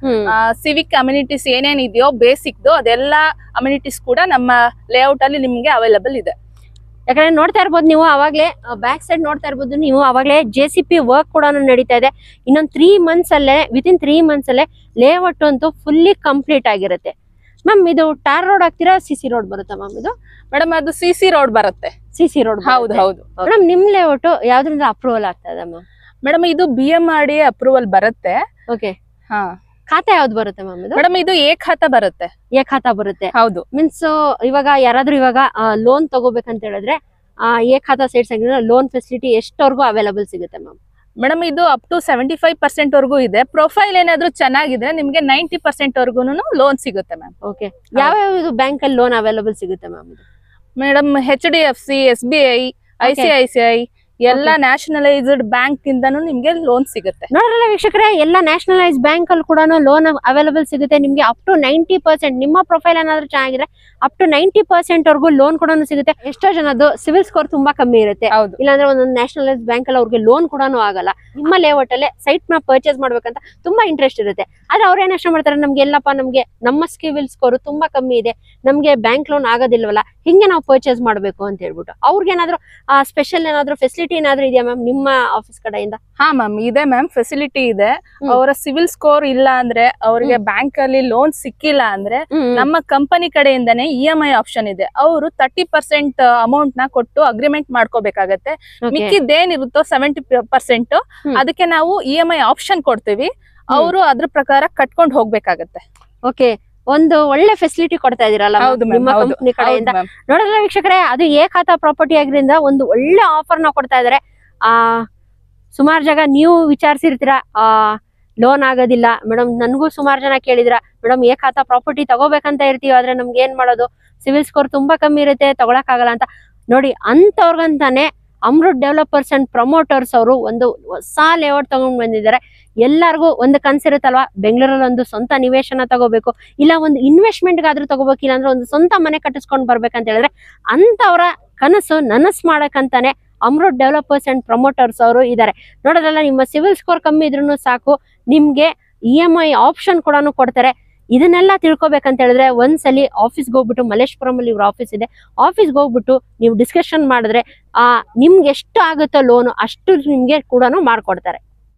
B: civic amenities ಏನೇನಿದೆಯೋ ಬೇಸಿಕ್ ಅದೆಲ್ಲ ಅಮ್ಯುನಿಟೀಸ್ ಕೂಡ ನಮ್ಮ ಲೇಔಟ್ ಅಲ್ಲಿ ನಿಮ್ಗೆ ಅವೈಲೇಬಲ್ ಇದೆ.
A: ಯಾಕಂದ್ರೆ ನೋಡ್ತಾ ಇರ್ಬೋದು ನೀವು, ಅವಾಗ್ಲೇ ಬ್ಯಾಕ್ ಸೈಡ್ ನೋಡ್ತಾ ಇರ್ಬೋದು ನೀವು, ಅವಾಗ್ಲೇ ಜೆ ಸಿ ಪಿ ವರ್ಕ್ ಕೂಡ ನಡೀತಾ ಇದೆ. ಇನ್ನೊಂದ್ ತ್ರೀ ಮಂತ್ಸ್ ಅಲ್ಲೇ ವಿತಿನ್ ತ್ರೀ ಮಂತ್ಸ್ ಅಲ್ಲೇ ಲೇಔಟ್ ಅಂತೂ ಫುಲ್ಲಿ ಕಂಪ್ಲೀಟ್ ಆಗಿರುತ್ತೆ. ಮ್ಯಾಮ್, ಇದು ಟಾರ್ ರೋಡ್ ಹಾಕ್ತೀರಾ, ಸಿ ಸಿ ರೋಡ್ ಬರುತ್ತಾ ಮ್ಯಾಮ್? ಇದು
B: ಮೇಡಮ್ ಅದು ಸಿ ಸಿ ರೋಡ್ ಬರುತ್ತೆ.
A: ಸಿ ಸಿ ರೋಡ್,
B: ಹೌದು ಹೌದು.
A: ಮೇಡಮ್, ನಿಮ್ ಲೇಔಟ್ ಯಾವ್ದ್ರಿಂದ ಅಪ್ರೂವಲ್ ಆಗ್ತಾ ಇದೆ ಮ್ಯಾಮ್?
B: ಮೇಡಮ್, ಇದು B M R D approval ಬರುತ್ತೆ.
A: ಓಕೆ,
B: ಹಾ.
A: ಖಾತಾ ಯಾವ್ದು ಬರುತ್ತೆ ಮ್ಯಾಮ್? ಇದು
B: ಮೇಡಮ್ ಇದು ಏ ಖಾತಾ ಬರುತ್ತೆ.
A: ಏ ಖಾತಾ ಬರುತ್ತೆ,
B: ಹೌದು.
A: ಮೀನ್ಸ್ ಇವಾಗ ಯಾರಾದ್ರೂ ಇವಾಗ ಲೋನ್ ತಗೋಬೇಕಂತ ಹೇಳಿದ್ರೆ ಏ ಖಾತಾ ಸೈಟ್ಸ್ ಆಗಿದ್ರೆ ಲೋನ್ ಫೆಸಿಲಿಟಿ ಎಷ್ಟವರೆಗೂ ಅವೈಲಬಲ್ ಸಿಗುತ್ತೆ ಮ್ಯಾಮ್?
B: ಮೇಡಮ್, ಇದು up to seventy five percent ವರ್ಗೂ ಇದೆ. ಪ್ರೊಫೈಲ್ ಏನಾದ್ರು ಚೆನ್ನಾಗಿದ್ರೆ ನಿಮ್ಗೆ ನೈಂಟಿ ಪರ್ಸೆಂಟ್ ವರ್ಗು ಲೋನ್ ಸಿಗುತ್ತೆ ಮ್ಯಾಮ್.
A: ಓಕೆ, ಯಾವ ಯಾವ ಬ್ಯಾಂಕ್ ಅಲ್ಲಿ ಲೋನ್ ಅವೈಲಬಲ್ ಸಿಗುತ್ತೆ ma'am?
B: Madam, H D F C, S B I, I C I C I ಎಲ್ಲ ನ್ಯಾಷನಲೈಸ್ಡ್ ಬ್ಯಾಂಕ್ ಇಂದಾನು ನಿಮ್ಗೆ ಲೋನ್ ಸಿಗುತ್ತೆ.
A: ನೋಡ್ರಲ್ಲ ವೀಕ್ಷಕರೇ, ಎಲ್ಲ ನ್ಯಾಷನಲೈಸ್ ಬ್ಯಾಂಕ್ ಅಲ್ಲಿ ಕೂಡ ಲೋನ್ ಅವೈಲಬಲ್ ಸಿಗುತ್ತೆ ನಿಮ್ಗೆ. ಅಪ್ ಟು ನೈಂಟಿ ಪರ್ಸೆಂಟ್ ನಿಮ್ಮ ಪ್ರೊಫೈಲ್ ಏನಾದ್ರು ಚೆನ್ನಾಗಿದ್ರೆ ಅಪ್ ಟು ನೈಂಟಿ ಪರ್ಸೆಂಟ್ ವರ್ಗು ಲೋನ್ ಕೂಡ ಸಿಗುತ್ತೆ. ಎಷ್ಟೋ ಜನದ್ದು ಸಿವಿಲ್ ಸ್ಕೋರ್ ತುಂಬಾ ಕಮ್ಮಿ ಇರುತ್ತೆ, ಇಲ್ಲಾಂದ್ರೆ ಒಂದೊಂದು ನ್ಯಾಷನಲೈಸ್ ಬ್ಯಾಂಕ್ ಅಲ್ಲಿ ಅವ್ರಿಗೆ ಲೋನ್ ಕೂಡ ಆಗಲ್ಲ. ನಿಮ್ಮ ಲೇಔಟ್ ಅಲ್ಲೇ ಸೈಟ್ ನ ಪರ್ಚೇಸ್ ಮಾಡ್ಬೇಕಂತ ತುಂಬಾ ಇಂಟ್ರೆಸ್ಟ್ ಇರುತ್ತೆ. ಆದ್ರೆ ಅವ್ರ ಏನ್ ಯೋಚನೆ ಮಾಡ್ತಾರೆ, ನಮ್ಗೆ ಎಲ್ಲಪ್ಪ ನಮ್ಗೆ ನಮ್ಮ ಸಿವಿಲ್ ಸ್ಕೋರ್ ತುಂಬಾ ಕಮ್ಮಿ ಇದೆ, ನಮ್ಗೆ ಬ್ಯಾಂಕ್ ಲೋನ್ ಆಗೋದಿಲ್ವಲ್ಲ, ಹಿಂಗೆ ನಾವು ಪರ್ಚೇಸ್ ಮಾಡ್ಬೇಕು ಅಂತ ಹೇಳ್ಬಿಟ್ಟು ಅವ್ರಿಗೆ ಏನಾದ್ರು ಸ್ಪೆಷಲ್ ಏನಾದ್ರು ಫೆಸಿಲಿಟಿ ಏನಾದ್ರು ಇದೆಯಾ ಮ್ಯಾಮ್ ನಿಮ್ಮ ಆಫೀಸ್ ಕಡೆಯಿಂದ?
B: ಹಾ ಮ್ಯಾಮ್ ಇದೆ ಮ್ಯಾಮ್, ಫೆಸಿಲಿಟಿ ಇದೆ. ಅವರ ಸಿವಿಲ್ ಸ್ಕೋರ್ ಇಲ್ಲ ಅಂದ್ರೆ, ಅವರಿಗೆ ಬ್ಯಾಂಕ್ ಅಲ್ಲಿ ಲೋನ್ ಸಿಕ್ಕಿಲ್ಲ ಅಂದ್ರೆ ನಮ್ಮ ಕಂಪನಿ ಕಡೆಯಿಂದಾನೇ ಇ ಎಂ ಐ ಆಪ್ಷನ್ ಇದೆ. ಅವರು ತರ್ಟಿ ಪರ್ಸೆಂಟ್ ಅಮೌಂಟ್ ನ ಕೊಟ್ಟು ಅಗ್ರಿಮೆಂಟ್ ಮಾಡ್ಕೋಬೇಕಾಗತ್ತೆ. ಮಿಕ್ಕಿದ್ದೇನಿರುತ್ತೋ ಸೆವೆಂಟಿ ಪರ್ಸೆಂಟ್ ಅದಕ್ಕೆ ನಾವು ಇ ಎಂ ಐ ಆಪ್ಷನ್ ಕೊಡ್ತೀವಿ, ಅವರು ಅದ್ರ ಪ್ರಕಾರ ಕಟ್ಕೊಂಡು ಹೋಗ್ಬೇಕಾಗತ್ತೆ.
A: ಓಕೆ, ಒಂದು ಒಳ್ಳೆ ಫೆಸಿಲಿಟಿ ಕೊಡ್ತಾ ಇದೀರಲ್ಲ ನಿಮ್ಮ ಕಂಪನಿ ಕಡೆಯಿಂದ. ನೋಡಿದ್ರೆ ವೀಕ್ಷಕರೇ, ಅದು ಏಕಾತ ಪ್ರಾಪರ್ಟಿ ಆಗಿರಿಂದ ಒಂದು ಒಳ್ಳೆ ಆಫರ್ ನ ಕೊಡ್ತಾ ಇದಾರೆ. ಆ ಸುಮಾರು ಜಾಗ ನೀವು ವಿಚಾರಿಸಿರ್ತೀರಾ, ಆ ಲೋನ್ ಆಗೋದಿಲ್ಲ ಮೇಡಮ್, ನನ್ಗೂ ಸುಮಾರು ಜನ ಕೇಳಿದ್ರ ಮೇಡಮ್ ಏಕಾತ ಪ್ರಾಪರ್ಟಿ ತಗೋಬೇಕಂತ ಇರ್ತೀವಿ, ಆದ್ರೆ ನಮ್ಗೆ ಏನ್ ಮಾಡೋದು, ಸಿವಿಲ್ ಸ್ಕೋರ್ ತುಂಬಾ ಕಮ್ಮಿ ಇರುತ್ತೆ, ತಗೊಳಕ್ ಆಗಲ್ಲ ಅಂತ. ನೋಡಿ, ಅಂತವ್ರಿಗಂತಾನೆ ಅಮೃತ್ ಡೆವಲಪರ್ಸ್ ಅಂಡ್ ಪ್ರಮೋಟರ್ಸ್ ಅವರು ಒಂದು ಹೊಸ ಲೇಔಟ್ ತಗೊಂಡ್ ಬಂದಿದ್ದಾರೆ. ಎಲ್ಲರಿಗೂ ಒಂದು ಕನ್ಸಿರುತ್ತಲ್ವಾ, ಬೆಂಗಳೂರಲ್ಲಿ ಒಂದು ಸ್ವಂತ ನಿವೇಶನ ತಗೋಬೇಕು, ಇಲ್ಲ ಒಂದು ಇನ್ವೆಸ್ಟ್ಮೆಂಟ್ ಗಾದ್ರೂ ತಗೋಬೇಕು, ಇಲ್ಲ ಅಂದ್ರೆ ಒಂದು ಸ್ವಂತ ಮನೆ ಕಟ್ಟಿಸ್ಕೊಂಡ್ ಬರ್ಬೇಕಂತ ಹೇಳಿದ್ರೆ ಅಂತವ್ರ ಕನಸು ನನಸ್ ಮಾಡಕ್ಕಂತಾನೆ ಅಮೃತ್ ಡೆವಲಪರ್ಸ್ ಅಂಡ್ ಪ್ರಮೋಟರ್ಸ್ ಅವರು ಇದ್ದಾರೆ. ನೋಡೋದ್ರಲ್ಲ, ನಿಮ್ಮ ಸಿವಿಲ್ ಸ್ಕೋರ್ ಕಮ್ಮಿ ಇದ್ರೂ ಸಾಕು, ನಿಮ್ಗೆ ಇ ಎಂ ಐ ಆಪ್ಷನ್ ಕೂಡ ಕೊಡ್ತಾರೆ. ಇದನ್ನೆಲ್ಲ ತಿಳ್ಕೊಬೇಕಂತ ಹೇಳಿದ್ರೆ ಒಂದ್ಸಲಿ ಆಫೀಸ್ಗೆ ಹೋಗ್ಬಿಟ್ಟು, ಮಲ್ಲೇಶ್ವರಂ ಅಲ್ಲಿ ಇವ್ರ ಆಫೀಸ್ ಇದೆ, ಆಫೀಸ್ಗೆ ಹೋಗ್ಬಿಟ್ಟು ನೀವು ಡಿಸ್ಕಷನ್ ಮಾಡಿದ್ರೆ ಆ ನಿಮ್ಗೆ ಎಷ್ಟು ಆಗುತ್ತೋ ಲೋನು ಅಷ್ಟು ನಿಮ್ಗೆ ಕೂಡ ಮಾಡ್ಕೊಡ್ತಾರೆ.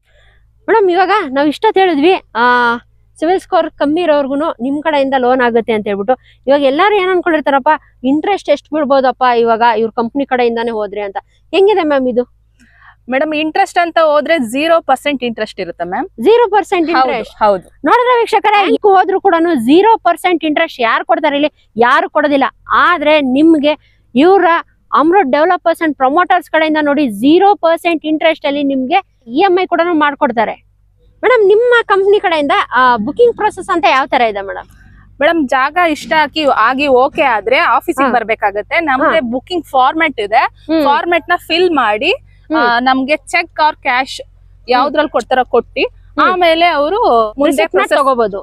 A: ಮೇಡಮ್, ಇವಾಗ ನಾವ್ ಇಷ್ಟೊತ್ತು ಹೇಳಿದ್ವಿ ಆ ಸಿವಿಲ್ ಸ್ಕೋರ್ ಕಮ್ಮಿ ಇರೋರ್ಗು ನಿಮ್ ಕಡೆಯಿಂದ ಲೋನ್ ಆಗುತ್ತೆ ಅಂತ ಹೇಳ್ಬಿಟ್ಟು. ಇವಾಗ ಎಲ್ಲಾರು ಏನ್ ಅನ್ಕೊಂಡಿರ್ತಾರಪ್ಪ, ಇಂಟ್ರೆಸ್ಟ್ ಎಷ್ಟು ಬೀಳ್ಬೋದಪ್ಪ ಇವಾಗ ಇವ್ರ ಕಂಪ್ನಿ ಕಡೆಯಿಂದಾನೇ ಹೋದ್ರಿ ಅಂತ. ಹೆಂಗಿದೆ ಮ್ಯಾಮ್ ಇದು?
B: ಮೇಡಮ್, ಇಂಟ್ರೆಸ್ಟ್ ಅಂತ ಹೋದ್ರೆ ಜೀರೋ ಪರ್ಸೆಂಟ್ ಇಂಟ್ರೆಸ್ಟ್ ಇರುತ್ತೆ ಮ್ಯಾಮ್.
A: Zero percent interest? ಹೌದು. ನೋಡಿದ್ರೆ ವೀಕ್ಷಕರೇ, ಈಗ ಹೋದ್ರು ಕೂಡ ಜೀರೋ ಪರ್ಸೆಂಟ್ ಇಂಟ್ರೆಸ್ಟ್ ಯಾರು ಕೊಡ್ತಾರೆ ಇಲ್ಲಿ? ಯಾರು ಕೊಡೋದಿಲ್ಲ. ಆದ್ರೆ ನಿಮ್ಗೆ ಇವರ ಅಮೃತ್ ಡೆವಲಪರ್ಸ್ ಅಂಡ್ ಪ್ರಮೋಟರ್ಸ್ ಕಡೆಯಿಂದ ನೋಡಿ ಜೀರೋ ಪರ್ಸೆಂಟ್ ಇಂಟ್ರೆಸ್ಟ್ ಅಲ್ಲಿ ನಿಮ್ಗೆ ಇ ಎಂ ಐ ಕೂಡ ಮಾಡ್ಕೊಡ್ತಾರೆ. ಮೇಡಮ್, ನಿಮ್ಮ ಕಂಪ್ನಿ ಕಡೆಯಿಂದ ಬುಕಿಂಗ್ ಪ್ರೊಸೆಸ್ ಅಂತ ಯಾವ ತರ ಇದೆ ಮೇಡಮ್?
B: ಮೇಡಮ್, ಜಾಗ ಇಷ್ಟ ಹಾಕಿ ಆಗಿ ಓಕೆ ಆದ್ರೆ ಆಫೀಸಿಗೆ ಬರ್ಬೇಕಾಗತ್ತೆ. ನಮ್ಗೆ ಬುಕಿಂಗ್ ಫಾರ್ಮೆಟ್ ಇದೆ, ಫಾರ್ಮೆಟ್ ನ ಫಿಲ್ ಮಾಡಿ ನಮ್ಗೆ ಚೆಕ್ ಆರ್ ಕ್ಯಾಶ್ ಯಾವ್ದ್ರಲ್ಲಿ ಕೊಡ್ತಾರ ಕೊಟ್ಟಿ ಆಮೇಲೆ ಅವರು ಮುಂದೆ
A: ತಗೋಬಹುದು.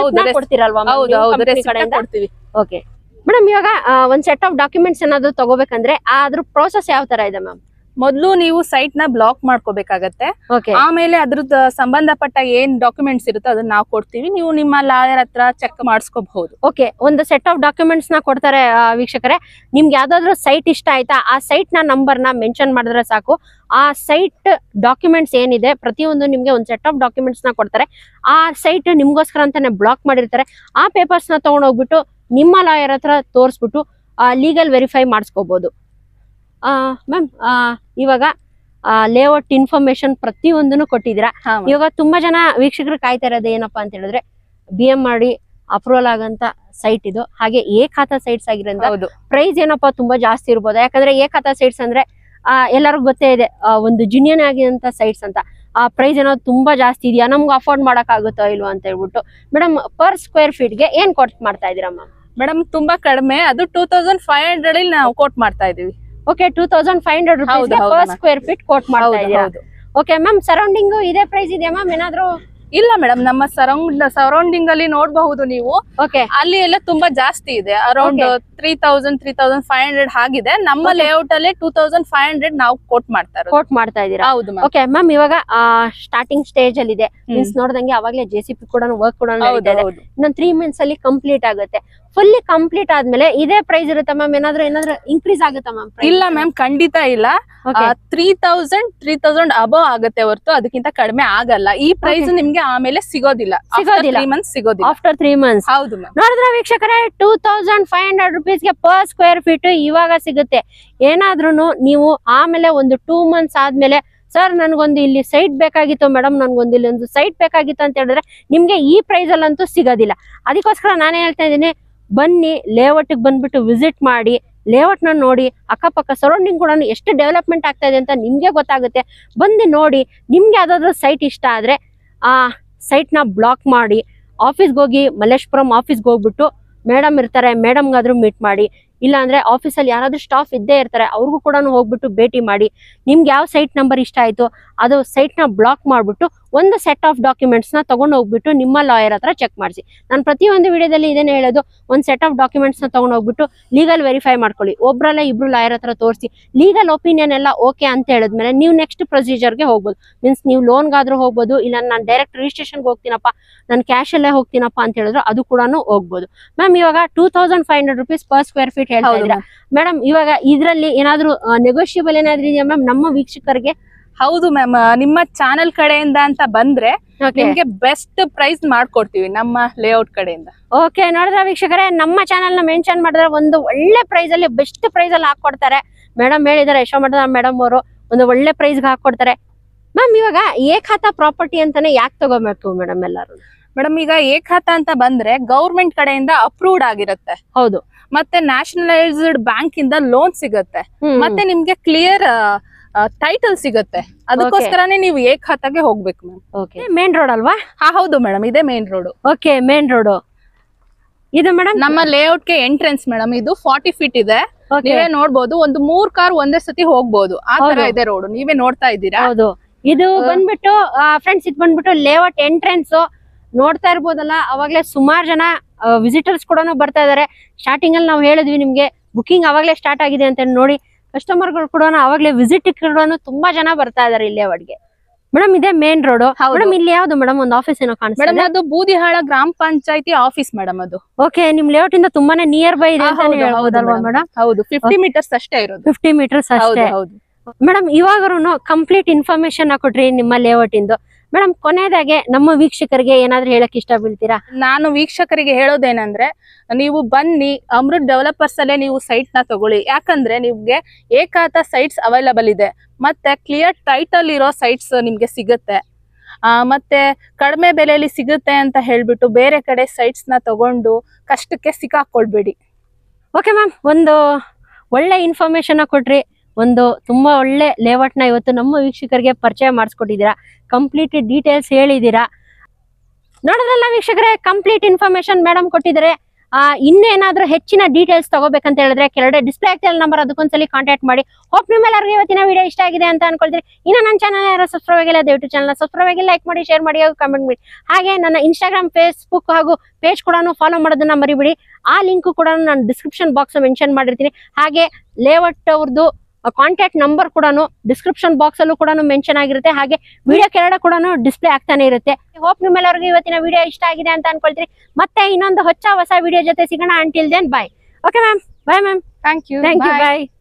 B: ಕೊಡ್ತೀವಿ.
A: ಓಕೆ ಮೇಡಮ್, ಇವಾಗ ಒಂದ್ ಸೆಟ್ ಆಫ್ ಡಾಕ್ಯುಮೆಂಟ್ಸ್ ಏನಾದ್ರು ತಗೋಬೇಕಂದ್ರೆ ಅದ್ರ ಪ್ರೋಸೆಸ್ ಯಾವ ತರ ಇದೆ ಮ್ಯಾಮ್?
B: ಮೊದ್ಲು ನೀವು ಸೈಟ್ ನ ಬ್ಲಾಕ್ ಮಾಡ್ಕೋಬೇಕಾಗತ್ತೆ. ಆಮೇಲೆ ಅದ್ರದ್ದು ಸಂಬಂಧಪಟ್ಟ ಏನ್ ಡಾಕ್ಯುಮೆಂಟ್ಸ್ ಇರುತ್ತೋ ಅದನ್ನ ನಾವು ಕೊಡ್ತೀವಿ, ನೀವು ನಿಮ್ಮ ಲಾಯರ್ ಹತ್ರ ಚೆಕ್ ಮಾಡಿಸ್ಕೋಬಹುದು.
A: ಓಕೆ, ಒಂದು ಸೆಟ್ ಆಫ್ ಡಾಕ್ಯುಮೆಂಟ್ಸ್ ನ ಕೊಡ್ತಾರೆ ವೀಕ್ಷಕರೇ. ನಿಮ್ಗೆ ಯಾವ್ದಾದ್ರು ಸೈಟ್ ಇಷ್ಟ ಆಯ್ತಾ, ಆ ಸೈಟ್ ನ ನಂಬರ್ ನ ಮೆನ್ಷನ್ ಮಾಡಿದ್ರೆ ಸಾಕು. ಆ ಸೈಟ್ ಡಾಕ್ಯುಮೆಂಟ್ಸ್ ಏನಿದೆ ಪ್ರತಿಯೊಂದು ನಿಮ್ಗೆ ಒಂದು ಸೆಟ್ ಆಫ್ ಡಾಕ್ಯುಮೆಂಟ್ಸ್ ನ ಕೊಡ್ತಾರೆ. ಆ ಸೈಟ್ ನಿಮ್ಗೋಸ್ಕರ ಅಂತಾನೆ ಬ್ಲಾಕ್ ಮಾಡಿರ್ತಾರೆ. ಆ ಪೇಪರ್ಸ್ ನ ತಗೊಂಡ್ ಹೋಗ್ಬಿಟ್ಟು ನಿಮ್ಮ ಲಾಯರ್ ಹತ್ರ ತೋರಿಸ್ಬಿಟ್ಟು ಲೀಗಲ್ ವೆರಿಫೈ ಮಾಡಿಸ್ಕೋಬಹುದು. ಮ್ಯಾಮ್, ಇವಾಗ ಲೇಔಟ್ ಇನ್ಫಾರ್ಮೇಶನ್ ಪ್ರತಿಯೊಂದನ್ನು ಕೊಟ್ಟಿದ್ದೀರಾ. ಇವಾಗ ತುಂಬಾ ಜನ ವೀಕ್ಷಕರು ಕಾಯ್ತಾ ಇರೋದು ಏನಪ್ಪಾ ಅಂತ ಹೇಳಿದ್ರೆ, ಬಿ ಎಂ ಮಾಡಿ ಅಪ್ರೂವಲ್ ಆಗಂತ ಸೈಟ್ ಇದು, ಹಾಗೆ ಏಕಾತ ಸೈಟ್ಸ್ ಆಗಿರೋದ್ರಿಂದ ಪ್ರೈಸ್ ಏನಪ್ಪಾ ತುಂಬಾ ಜಾಸ್ತಿ ಇರ್ಬೋದು. ಯಾಕಂದ್ರೆ ಏಕಾತ ಸೈಟ್ಸ್ ಅಂದ್ರೆ ಆ ಎಲ್ಲರಿಗೂ ಗೊತ್ತೇ ಇದೆ, ಒಂದು ಜಿನಿಯನ್ ಆಗಿರಂತ ಸೈಟ್ಸ್ ಅಂತ. ಆ ಪ್ರೈಸ್ ಏನೋ ತುಂಬಾ ಜಾಸ್ತಿ ಇದೆಯಾ, ನಮ್ಗೆ ಅಫೋರ್ಡ್ ಮಾಡಕ್ ಆಗುತ್ತೋ ಇಲ್ವಾ ಅಂತ ಹೇಳ್ಬಿಟ್ಟು. ಮೇಡಮ್, ಪರ್ ಸ್ಕ್ವೇರ್ ಫೀಟ್ ಗೆ ಏನ್ ಕೋಟ್ ಮಾಡ್ತಾ ಇದೀರಾ ಮ್ಯಾಮ್?
B: ಮೇಡಮ್, ತುಂಬಾ ಕಡಿಮೆ, ಅದು ಟೂ ತೌಸಂಡ್ ಫೈವ್ ಹಂಡ್ರೆಡ್ ಅಲ್ಲಿ ನಾವು ಕೋಟ್ ಮಾಡ್ತಾ ಇದೀವಿ.
A: Okay, two thousand five hundred rupees per square feet quote ಮಾಡ್ತಾ ಇದೀರಾ. ಓಕೆ ಮ್ಯಾಮ್, ಸರೌಂಡಿಂಗ್ ಇದೇ ಪ್ರೈಸ್ ಇದೆಯಾ ಮ್ಯಾಮ್? ಏನಾದ್ರು
B: ಇಲ್ಲ ಮೇಡಮ್, ನಮ್ಮ ಸರೌಂಡ್ ಸರೌಂಡಿಂಗ್ ಅಲ್ಲಿ ನೋಡಬಹುದು ನೀವು.
A: ಓಕೆ,
B: ಅಲ್ಲಿ ಎಲ್ಲ ತುಂಬಾ ಜಾಸ್ತಿ ಇದೆ, around three thousand three thousand five hundred ಆಗಿದೆ. ನಮ್ಮ ಲೇಔಟ್ ಅಲ್ಲಿ ಟೂ ತೌಸಂಡ್ ಫೈವ್ ಹಂಡ್ರೆಡ್ ನಾವು ಕೋಟ್ ಮಾಡ್ತಾ
A: ಕೋಟ್ ಮಾಡ್ತಾ ಇದೀರಾ.
B: ಹೌದು ಮ್ಯಾಮ್.
A: ಓಕೆ ಮ್ಯಾಮ್, ಇವಾಗ ಸ್ಟಾರ್ಟಿಂಗ್ ಸ್ಟೇಜ್ ಅಲ್ಲಿ ಇದೆ, ಮೀನ್ಸ್ ನೋಡ್ದಂಗೆ ಅವಾಗಲೇ ಜೆ ಸಿ ಪಿ ಕೂಡ ವರ್ಕ್ ಕೂಡ ಇನ್ನೊಂದು ತ್ರೀ ಮಂತ್ಸ್ ಅಲ್ಲಿ ಕಂಪ್ಲೀಟ್ ಆಗುತ್ತೆ. ಫುಲ್ಲಿ ಕಂಪ್ಲೀಟ್ ಆದ್ಮೇಲೆ ಇದೇ ಪ್ರೈಸ್ ಇರುತ್ತೆ ಮ್ಯಾಮ್? ಏನಾದ್ರು ಏನಾದ್ರು ಇನ್ಕ್ರೀಸ್ ಆಗುತ್ತಾ ಮ್ಯಾಮ್?
B: ಇಲ್ಲ ಮ್ಯಾಮ್, ಖಂಡಿತ ಇಲ್ಲ. Three thousand three thousand above ಆಗುತ್ತೆ ಹೊರತು ಅದಕ್ಕಿಂತ ಕಡಿಮೆ ಆಗಲ್ಲ. ಈ ಪ್ರೈಸ್ ನಿಮ್ಗೆ ಆಮೇಲೆ ಸಿಗೋದಿಲ್ಲ, ಸಿಗೋದಿಲ್ಲ ಮಂತ್ಸ್ ಸಿಗೋದಿಲ್ಲ,
A: ಆಫ್ಟರ್ ತ್ರೀ ಮಂತ್ಸ್.
B: ಹೌದು ಮ್ಯಾಮ್.
A: ನೋಡಿದ್ರೆ ವೀಕ್ಷಕರೇ, two thousand five hundred rupees ಗೆ ಪರ್ ಸ್ಕ್ವೇರ್ ಫೀಟ್ ಇವಾಗ ಸಿಗುತ್ತೆ. ಏನಾದ್ರೂ ನೀವು ಆಮೇಲೆ ಒಂದು ಟೂ ಮಂತ್ಸ್ ಆದ್ಮೇಲೆ, ಸರ್ ನನ್ಗೊಂದು ಇಲ್ಲಿ ಸೈಟ್ ಬೇಕಾಗಿತ್ತು ಮೇಡಮ್, ನನ್ಗೊಂದು ಇಲ್ಲಿ ಒಂದು ಸೈಟ್ ಬೇಕಾಗಿತ್ತು ಅಂತ ಹೇಳಿದ್ರೆ ನಿಮ್ಗೆ ಈ ಪ್ರೈಸ್ ಅಲ್ಲಂತೂ ಸಿಗೋದಿಲ್ಲ. ಅದಕ್ಕೋಸ್ಕರ ನಾನೇ ಹೇಳ್ತಾ ಇದ್ದೀನಿ, ಬನ್ನಿ ಲೇಔಟ್ ಬಂದ್ಬಿಟ್ಟು ವಿಸಿಟ್ ಮಾಡಿ, ಲೇಔಟ್ ನ ನೋಡಿ, ಅಕ್ಕಪಕ್ಕ ಸರೌಂಡಿಂಗ್ ಕೂಡ ಎಷ್ಟು ಡೆವಲಪ್ಮೆಂಟ್ ಆಗ್ತಾ ಇದೆ ಅಂತ ನಿಮ್ಗೆ ಗೊತ್ತಾಗುತ್ತೆ. ಬಂದು ನೋಡಿ, ನಿಮ್ಗೆ ಯಾವ್ದಾದ್ರು ಸೈಟ್ ಇಷ್ಟ ಆದ್ರೆ ಆ ಸೈಟ್ ನ ಬ್ಲಾಕ್ ಮಾಡಿ ಆಫೀಸ್ಗೆ ಹೋಗಿ, ಮಲ್ಲೇಶ್ವರಂ ಆಫೀಸ್ಗೆ ಹೋಗ್ಬಿಟ್ಟು ಮೇಡಮ್ ಇರ್ತಾರೆ, ಮೇಡಮ್ಗಾದ್ರೂ ಮೀಟ್ ಮಾಡಿ, ಇಲ್ಲ ಅಂದ್ರೆ ಆಫೀಸಲ್ಲಿ ಯಾರಾದ್ರೂ ಸ್ಟಾಫ್ ಇದ್ದೇ ಇರ್ತಾರೆ, ಅವ್ರಿಗೂ ಕೂಡ ಹೋಗ್ಬಿಟ್ಟು ಭೇಟಿ ಮಾಡಿ. ನಿಮ್ಗೆ ಯಾವ ಸೈಟ್ ನಂಬರ್ ಇಷ್ಟ ಆಯ್ತು ಅದು ಸೈಟ್ ನ ಬ್ಲಾಕ್ ಮಾಡ್ಬಿಟ್ಟು ಒಂದು ಸೆಟ್ ಆಫ್ ಡಾಕ್ಯುಮೆಂಟ್ಸ್ ನ ತಗೊಂಡು ಹೋಗ್ಬಿಟ್ಟು ನಿಮ್ಮ ಲಾಯರ್ ಹತ್ರ ಚೆಕ್ ಮಾಡಿಸಿ. ನಾನು ಪ್ರತಿಯೊಂದು ವಿಡಿಯೋದಲ್ಲಿ ಇದೇನೆ ಹೇಳೋದು, ಒಂದು ಸೆಟ್ ಆಫ್ ಡಾಕ್ಯುಮೆಂಟ್ಸ್ ನ ತಗೊಂಡು ಹೋಗ್ಬಿಟ್ಟು ಲೀಗಲ್ ವೆರಿಫೈ ಮಾಡ್ಕೊಳ್ಳಿ. ಒಬ್ರಲ್ಲ ಇಬ್ರು ಲಾಯರ್ ಹತ್ರ ತೋರಿಸಿ ಲೀಗಲ್ ಒಪಿನಿಯನ್ ಎಲ್ಲ ಓಕೆ ಅಂತ ಹೇಳಿದ್ಮೇಲೆ ನೀವು ನೆಕ್ಸ್ಟ್ ಪ್ರೊಸೀಜರ್ಗೆ ಹೋಗ್ಬೋದು. ಮೀನ್ಸ್ ನೀವು ಲೋನ್ಗಾದ್ರೂ ಹೋಗ್ಬೋದು, ಇಲ್ಲ ನಾನು ಡೈರೆಕ್ಟ್ ರಿಜಿಸ್ಟ್ರೇಷನ್ಗೆ ಹೋಗ್ತೀನಪ್ಪ, ನಾನು ಕ್ಯಾಶ್ ಅಲ್ಲೇ ಹೋಗ್ತೀನಪ್ಪ ಅಂತ ಹೇಳಿದ್ರು ಅದು ಕೂಡ ಹೋಗ್ಬೋದು. ಮ್ಯಾಮ್ ಇವಾಗ two thousand five hundred rupees per square feet ಹೇಳ್ತಾ ಇದ್ದೀರಾ ಮೇಡಮ್, ಇವಾಗ ಇದ್ರಲ್ಲಿ ಏನಾದ್ರು ನೆಗೋಷಿಯಬಲ್ ಏನಾದ್ರು ಇದೆಯಾ ಮ್ಯಾಮ್ ನಮ್ಮ ವೀಕ್ಷಕರಿಗೆ?
B: ಹೌದು ಮ್ಯಾಮ್, ನಿಮ್ಮ ಚಾನೆಲ್ ಕಡೆಯಿಂದ ಅಂತ ಬಂದ್ರೆ ನಿಮ್ಗೆ ಬೆಸ್ಟ್ ಪ್ರೈಸ್ ಮಾಡ್ಕೊಡ್ತೀವಿ ನಮ್ಮ ಲೇಔಟ್ ಕಡೆಯಿಂದ.
A: ಓಕೆ, ನೋಡಿದ್ರ ವೀಕ್ಷಕರೇ, ನಮ್ಮ ಚಾನೆಲ್ ನ ಮೆನ್ಷನ್ ಮಾಡಿದ್ರೆ ಒಂದು ಒಳ್ಳೆ ಪ್ರೈಸ್ ಅಲ್ಲಿ ಬೆಸ್ಟ್ ಪ್ರೈಸ್ ಅಲ್ಲಿ ಹಾಕೊಡ್ತಾರೆ. ಮೇಡಮ್ ಹೇಳಿದಾರೆ, ಯಶೋ ಮಠದ ಮೇಡಮ್ ಅವರು ಒಂದು ಒಳ್ಳೆ ಪ್ರೈಸ್ ಹಾಕೊಡ್ತಾರೆ. ಮ್ಯಾಮ್ ಇವಾಗ ಏಕಾತ ಪ್ರಾಪರ್ಟಿ ಅಂತಾನೆ ಯಾಕೆ ತಗೋಬೇಕು ಮೇಡಮ್ ಎಲ್ಲಾರು?
B: ಮೇಡಮ್ ಈಗ ಏಕಾತ ಅಂತ ಬಂದ್ರೆ ಗೌರ್ಮೆಂಟ್ ಕಡೆಯಿಂದ ಅಪ್ರೂವ್ಡ್ ಆಗಿರುತ್ತೆ.
A: ಹೌದು.
B: ಮತ್ತೆ ನ್ಯಾಷನಲೈಸ್ಡ್ ಬ್ಯಾಂಕ್ ಇಂದ ಲೋನ್ ಸಿಗುತ್ತೆ. ಮತ್ತೆ ನಿಮ್ಗೆ ಕ್ಲಿಯರ್ ಟೈಟಲ್ ಸಿಗುತ್ತೆ. ಅದಕ್ಕೋಸ್ಕರನೇ ನೀವು ಏಕಾತಗೆ ಹೋಗ್ಬೇಕು ಮ್ಯಾಮ್.
A: ಓಕೆ, ಮೇನ್ ರೋಡ್ ಅಲ್ವಾ?
B: ಹಾ ಹೌದು ಮೇಡಮ್, ಇದೇ main road.
A: Okay, main road ಇದು ಮೇಡಮ್.
B: ನಮ್ಮ ಲೇಔಟ್ ಗೆ ಎಂಟ್ರೆನ್ಸ್ ಮೇಡಮ್ ಇದು ಫಾರ್ಟಿ ಫೀಟ್ ಇದೆ. ನೀವೇ ನೋಡ್ಬೋದು, ಒಂದು ಮೂರ್ ಕಾರ್ ಒಂದೇ ಸತಿ ಹೋಗ್ಬೋದು, ಆ ತರ ಇದೆ ರೋಡ್. ನೀವೇ ನೋಡ್ತಾ ಇದ್ದೀರಾ.
A: ಹೌದು, ಇದು ಬಂದ್ಬಿಟ್ಟು ಫ್ರೆಂಡ್ಸ್, ಇದು ಬಂದ್ಬಿಟ್ಟು ಲೇಔಟ್ ಎಂಟ್ರೆನ್ಸ್ ನೋಡ್ತಾ ಇರ್ಬೋದಲ್ಲ. ಅವಾಗ್ಲೇ ಸುಮಾರು ಜನ ವಿಸಿಟರ್ಸ್ ಕೂಡ ಬರ್ತಾ ಇದಾರೆ. ಸ್ಟಾರ್ಟಿಂಗ್ ಅಲ್ಲಿ ನಾವು ಹೇಳಿದ್ವಿ ನಿಮ್ಗೆ ಬುಕಿಂಗ್ ಅವಾಗ್ಲೇ ಸ್ಟಾರ್ಟ್ ಆಗಿದೆ ಅಂತ ನೋಡಿ. ಕಸ್ಟಮರ್ ಗಳು ಕೂಡ ಅವಾಗ್ಲೇ ವಿಸಿಟ್ ಕೂಡ ತುಂಬಾ ಜನ ಬರ್ತಾ ಇದಾರೆ ಇಲ್ಲಿ ಲೇಔಟ್ಗೆ. ಮೇಡಮ್ ಇದೇ ಮೇನ್ ರೋಡ್. ಮೇಡಮ್ ಇಲ್ಲಿ ಯಾವ್ದು ಮೇಡಮ್ ಒಂದು ಆಫೀಸ್ ಏನೋ ಕಾಣಿಸ್ತಾ ಇದೆ?
B: ಮೇಡಮ್ ಅದು ಬೂದಿಹಾಳ ಗ್ರಾಮ ಪಂಚಾಯತಿ ಆಫೀಸ್ ಮೇಡಮ್ ಅದು.
A: ಓಕೆ, ನಿಮ್ ಲೇಔಟ್ ಇಂದ ತುಂಬಾನೇ ನಿಯರ್ ಬೈ ಇದೆ ಅಂತ ಹೇಳ್ಬೋದಲ್ವಾ ಮೇಡಮ್?
B: ಹೌದು, ಫಿಫ್ಟಿ ಮೀಟರ್ಸ್ ಅಷ್ಟೇ ಇರೋದು.
A: ಫಿಫ್ಟಿ ಮೀಟರ್ಸ್ ಅಷ್ಟೇ. ಮೇಡಮ್ ಇವಾಗರೂ ಕಂಪ್ಲೀಟ್ ಇನ್ಫಾರ್ಮೇಶನ್ ಕೊಟ್ರಿ ನಿಮ್ಮ ಲೇಔಟ್ ಇಂದು. ಮೇಡಮ್ ಕೊನೆಯದಾಗೆ ನಮ್ಮ ವೀಕ್ಷಕರಿಗೆ ಏನಾದ್ರು ಹೇಳಕ್ ಇಷ್ಟ ಬೀಳ್ತೀರಾ?
B: ನಾನು ವೀಕ್ಷಕರಿಗೆ ಹೇಳೋದೇನಂದ್ರೆ, ನೀವು ಬನ್ನಿ ಅಮೃತ್ ಡೆವಲಪರ್ಸ್ ಅಲ್ಲೇ ನೀವು ಸೈಟ್ ನ ತಗೊಳ್ಳಿ. ಯಾಕಂದ್ರೆ ನಿಮ್ಗೆ ಏಕಾತ ಸೈಟ್ಸ್ ಅವೈಲಬಲ್ ಇದೆ, ಮತ್ತೆ ಕ್ಲಿಯರ್ ಟೈಟಲ್ ಇರೋ ಸೈಟ್ಸ್ ನಿಮ್ಗೆ ಸಿಗುತ್ತೆ. ಆ ಮತ್ತೆ ಕಡಿಮೆ ಬೆಲೆಯಲ್ಲಿ ಸಿಗುತ್ತೆ ಅಂತ ಹೇಳ್ಬಿಟ್ಟು ಬೇರೆ ಕಡೆ ಸೈಟ್ಸ್ ನ ತಗೊಂಡು ಕಷ್ಟಕ್ಕೆ ಸಿಕ್ಕಾಕೊಳ್ಬೇಡಿ.
A: ಓಕೆ ಮ್ಯಾಮ್, ಒಂದು ಒಳ್ಳೆ ಇನ್ಫಾರ್ಮೇಶನ್ ಕೊಟ್ರಿ. ಒಂದು ತುಂಬಾ ಒಳ್ಳೆ ಲೇಔಟ್ ನ ಇವತ್ತು ನಮ್ಮ ವೀಕ್ಷಕರಿಗೆ ಪರಿಚಯ ಮಾಡಿಸ್ಕೊಟ್ಟಿದ್ದೀರಾ. Complete details ಹೇಳಿದೀರಾ. ನೋಡೋದ್ರಲ್ಲ ವೀಕ್ಷಕರೇ, ಕಂಪ್ಲೀಟ್ ಇನ್ಫಾರ್ಮೇಶನ್ ಮೇಡಮ್ ಕೊಟ್ಟಿದ್ದಾರೆ. ಆ ಇನ್ನೇನಾದ್ರೂ ಹೆಚ್ಚಿನ ಡೀಟೇಲ್ಸ್ ತಗೋಬೇಕಂತ ಹೇಳಿದ್ರೆ ಕೆಳಗಡೆ ಡಿಸ್ಪ್ಲೇ ಆಗ್ತಿಲ್ಲ ನಂಬರ್, ಅದಕ್ಕೊಂದ್ಸಲಿ ಕಾಂಟ್ಯಾಕ್ಟ್ ಮಾಡಿ. ಹೋಪ್ ನಿಮ್ಮೆಲ್ಲರಿಗೂ ಇವತ್ತಿನ ವಿಡಿಯೋ ಇಷ್ಟ ಆಗಿದೆ ಅಂತ ಅನ್ಕೊಳ್ತೀರಿ. ಇನ್ನು ನನ್ನ ಚಾನಲ್ ಯಾರು ಸಬ್ಸ್ಕ್ರೈಬ್ ಆಗಿಲ್ಲ, ದಯವಿಟ್ಟು ಚಾನಲ್ ಸಬ್ಸ್ಕ್ರೈಬ್ ಆಗಿ ಲೈಕ್ ಮಾಡಿ, ಶೇರ್ ಮಾಡಿ ಹಾಗೂ ಕಮೆಂಟ್ ಮಾಡಿ. ಹಾಗೆ ನನ್ನ ಇನ್ಸ್ಟಾಗ್ರಾಮ್, ಫೇಸ್ಬುಕ್ ಹಾಗೂ ಪೇಜ್ ಕೂಡ ಫಾಲೋ ಮಾಡೋದನ್ನ ಮರಿಬಿಡಿ. ಆ ಲಿಂಕ್ ಕೂಡ ನಾನು ಡಿಸ್ಕ್ರಿಪ್ಷನ್ ಬಾಕ್ಸ್ ಮೆನ್ಷನ್ ಮಾಡಿರ್ತೀನಿ. ಹಾಗೆ ಲೇಔಟ್ ಅವ್ರದ್ದು ಕಾಂಟ್ಯಾಕ್ಟ್ ನಂಬರ್ ಕೂಡ ಡಿಸ್ಕ್ರಿಪ್ಷನ್ ಬಾಕ್ಸ್ ಅಲ್ಲೂ ಕೂಡ ಮೆನ್ಷನ್ ಆಗಿರುತ್ತೆ. ಹಾಗೆ ವಿಡಿಯೋ ಕೆಳಗಡೆ ಕೂಡ ಡಿಸ್ಪ್ಲೇ ಆಗ್ತಾನೆ ಇರುತ್ತೆ. ಹೋಪ್ ನಿಮ್ಮೆಲ್ಲರಿಗೂ ಇವತ್ತಿನ ವಿಡಿಯೋ ಇಷ್ಟ ಆಗಿದೆ ಅಂತ ಅನ್ಕೊಳ್ತೀರಿ. ಮತ್ತೆ ಇನ್ನೊಂದು ಹೊಸ ಹೊಸ ವಿಡಿಯೋ ಜೊತೆ ಸಿಗೋಣ. Until then bye. Okay ma'am, bye ma'am.
B: Thank you,
A: thank you, bye.